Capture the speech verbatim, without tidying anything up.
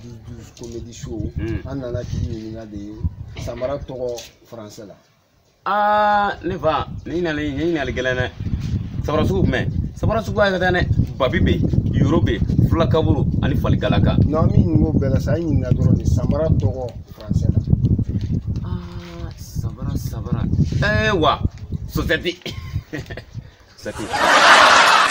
douze douze comedy show an nana k'i ɲininka de Samara tɔgɔ français la. Ah ne fa ne ɲinali ne ɲinali gɛlɛn dɛ. Samara sugu jumɛn? Samara sugu ka taa dɛ. Babi bɛ yen, Yoro bɛ yen, Fula Kaburu ani Fali Galaka. Non min ɲininko bɛɛ la sa a ɲininka dɔrɔn de Samara tɔgɔ français la. Ah Samara Samara. Eh wa Sosɛti. Sosɛti.